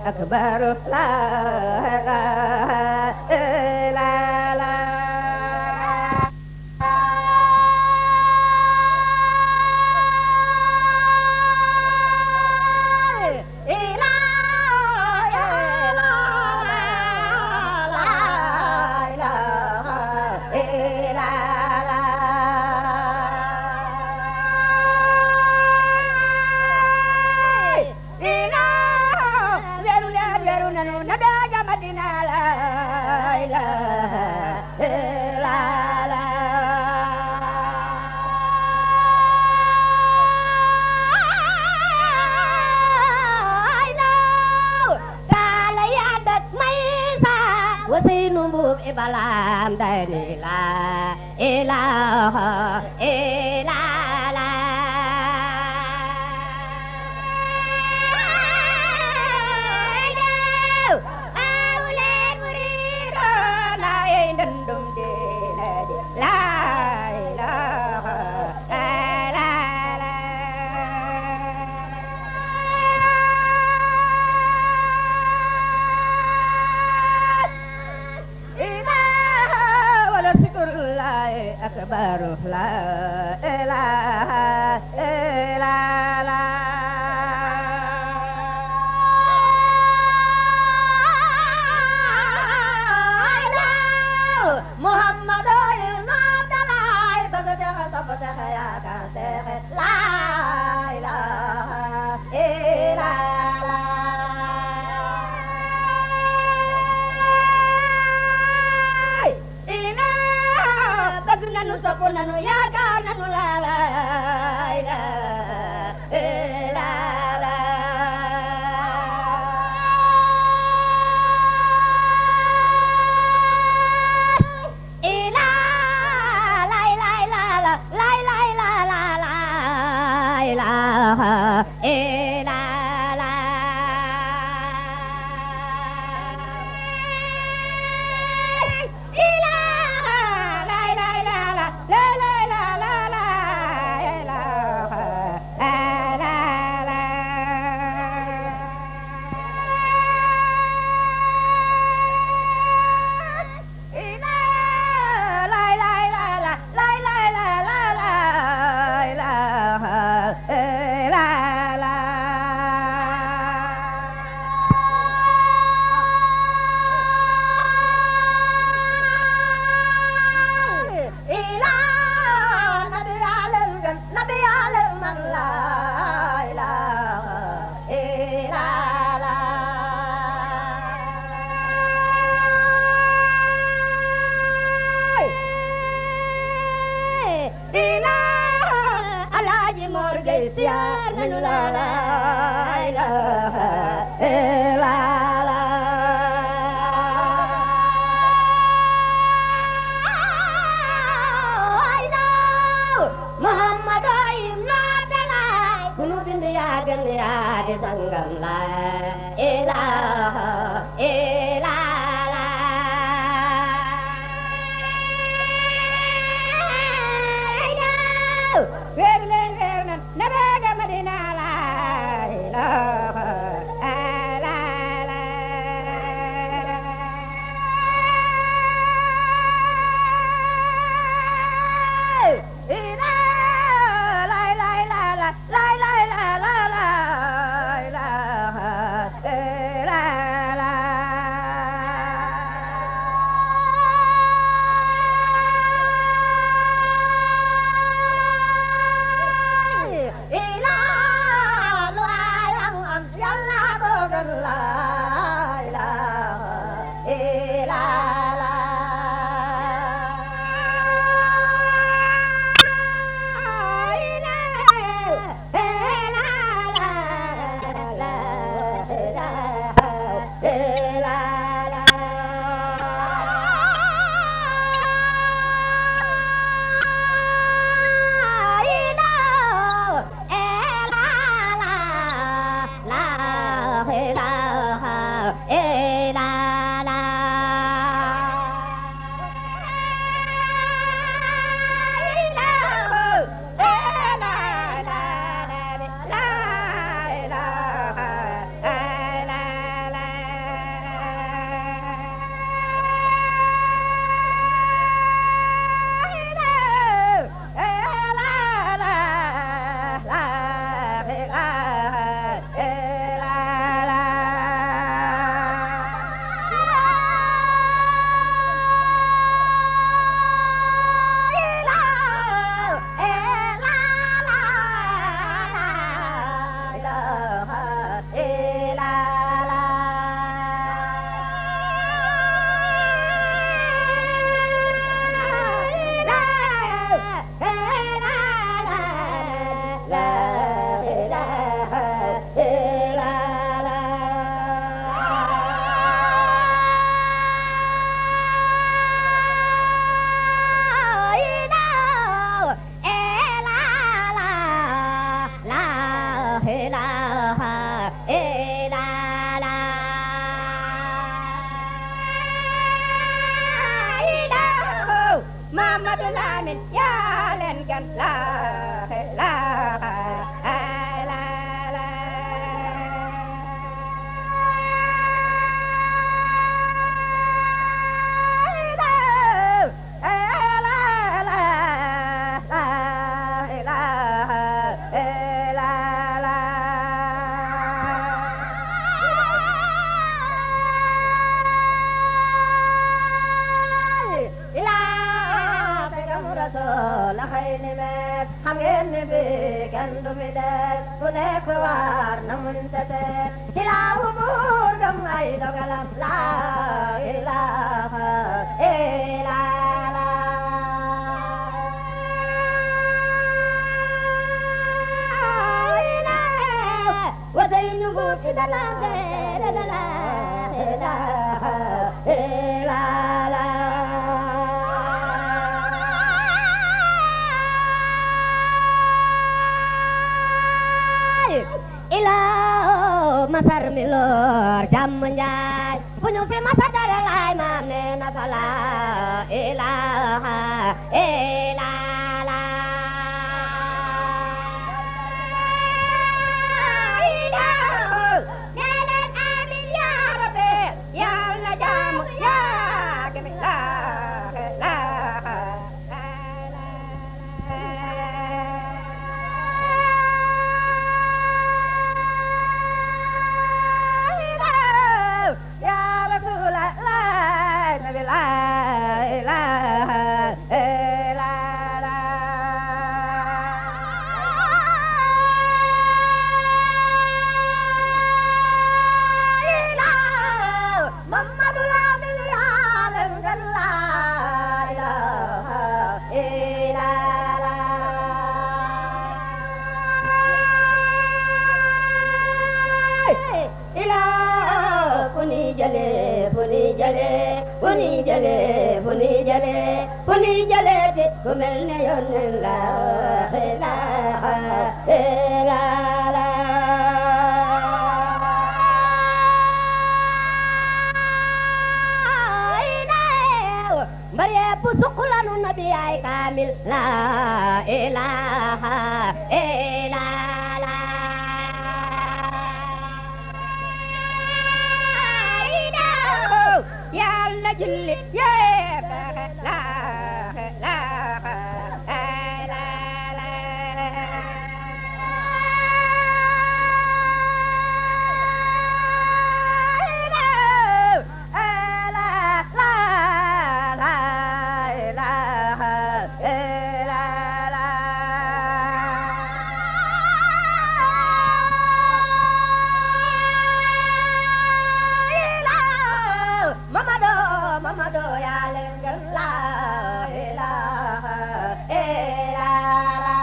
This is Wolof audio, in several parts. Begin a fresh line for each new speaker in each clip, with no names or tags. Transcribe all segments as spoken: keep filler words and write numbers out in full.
أكبر لا إله إلا الله Balam dari la ilaha illallah awlen muriro la indum de la ilaha أكبر لا إله إلا الله محمد عبد الله بغداد صفتك يا كاتب لا إله إلا nanu sopo nanu yaakaar nanu la la ilaha illallah ila la la la la la la la la ilaha illallah Mamadu Lamin yaa leen gën la la la la la xayni met xam ngeen ni bi kenn du fi des ku nekk war na mun tete ilaahu buur gëm ay dogalam la ilaha illa la wataynu buur ci dala dala la ilaha illa la ilaa masar mi lor jàmm njaay fu ñu fi masa dara laay maam ne na fa la ilaaha ilaa la nee leen amiin yaa rabbi yàlla jàmm yaa gëm la la Funi jale, funi jale, funi jale, ti kumel ne yonen la, la, la, la. Maria pusukulanu nabi ay kamil la, ilaha, ila. Yalla julli yee la la la la Mamadu yaa leen gën la ilaha illa la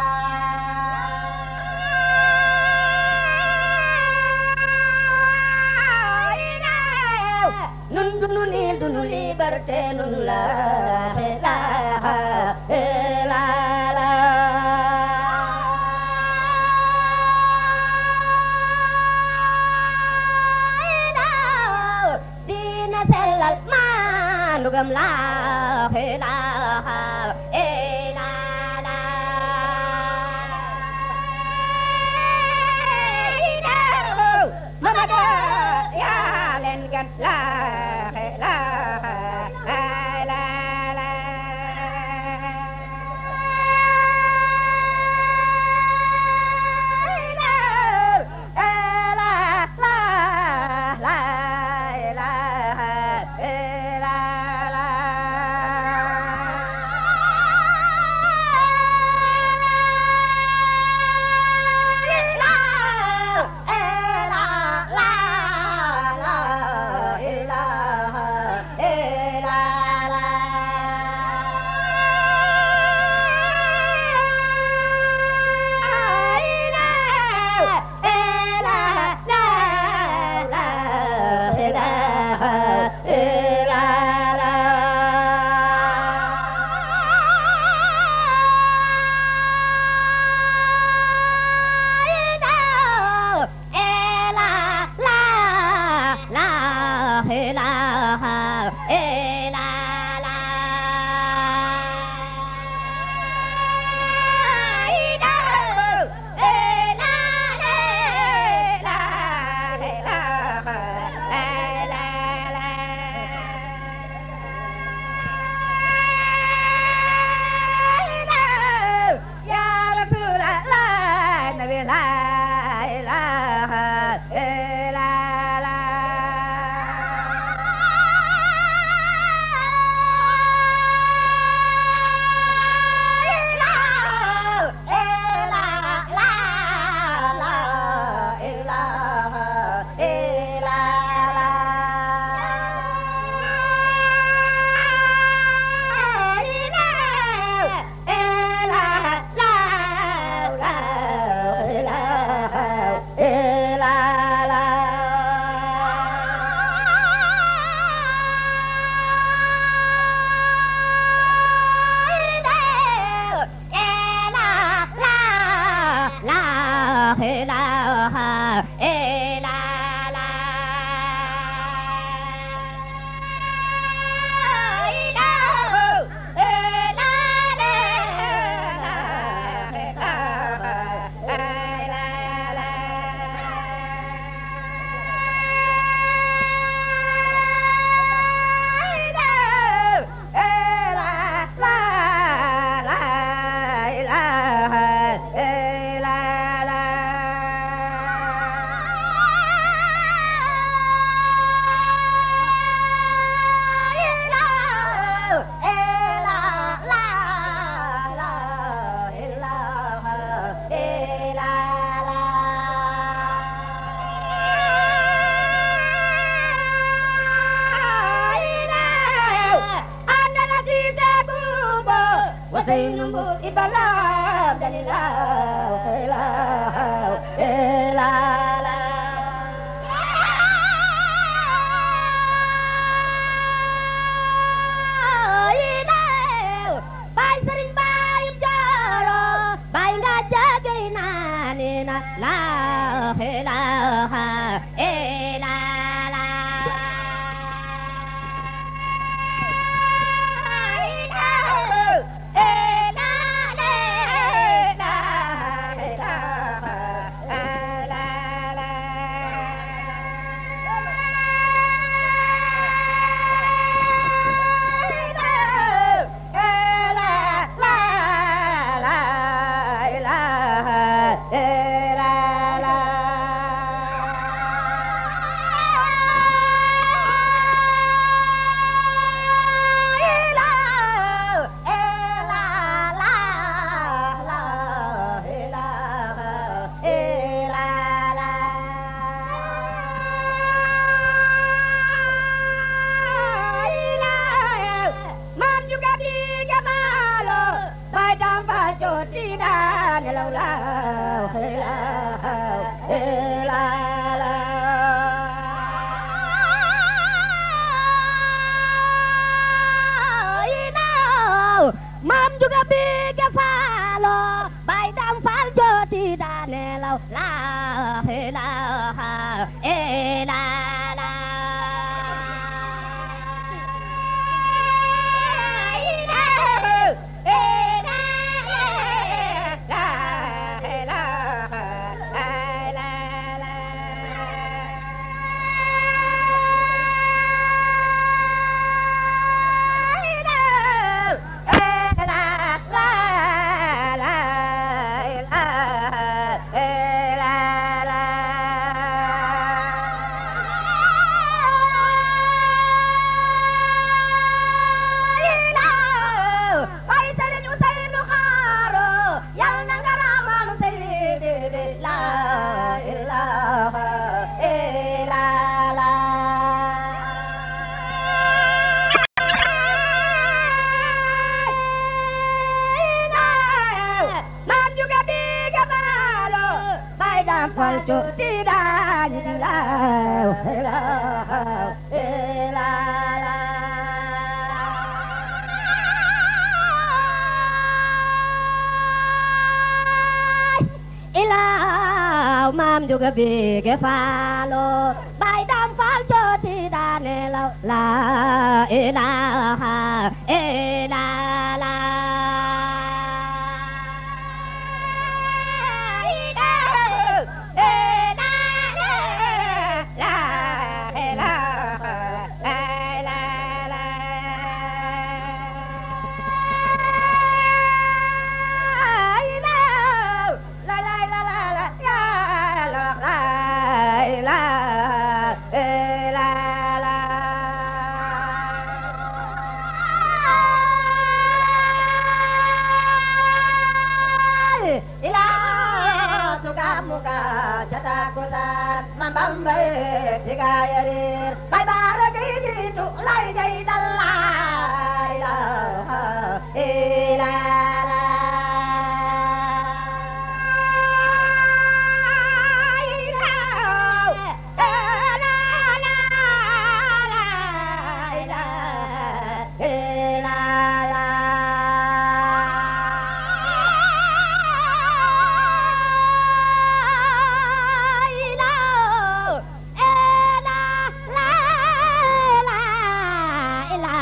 nun dunu niil dunu liberté nun la ilaha illa la diina sellal ndugam la ilaha illa la Mamadu yaa leen gën la ilaha illa la la وسين إبلا دليلا إلا إلا لا Bay Serigne Bayim Joro bay nga jagay nanina la ilaha illa la Mam juga biga falo bay dam fal joti danelaw la ilaha illa la Falco tidak dilaw ilaw mam juga bige falo bay dam falco tidak nelaw la ilaha illallah Jatakutan mambambai tigayarir bay baragi gitu lai jai dalai la ila la la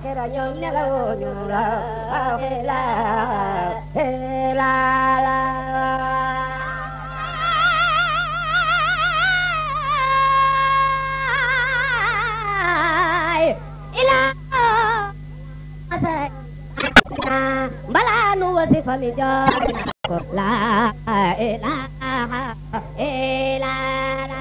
alaxira ñoom nelawuñu la la la la balanu wasifa mi joy ko la ilaha illa la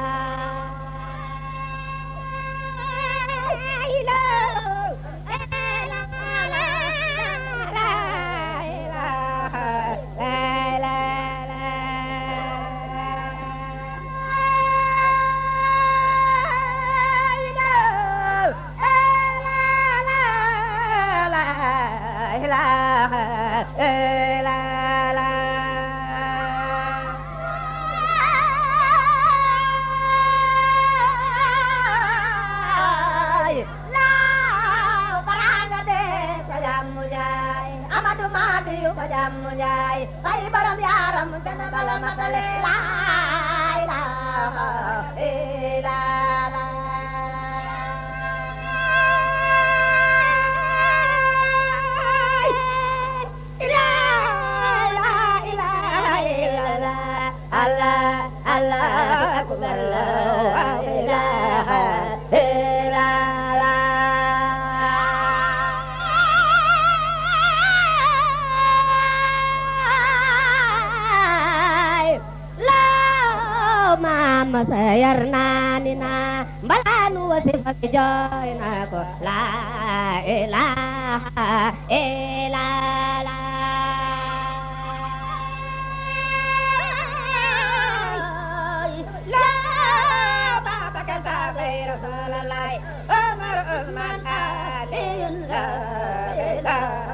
Jaay ay borom yaram kana bala matale la ilaha illa la Allah Allah akbar la ilaha illa la mama sayar nanina balanu wasifa joy na ko la ilaha illa la la baba kan tabe rasulullah umar usman ali la ilaha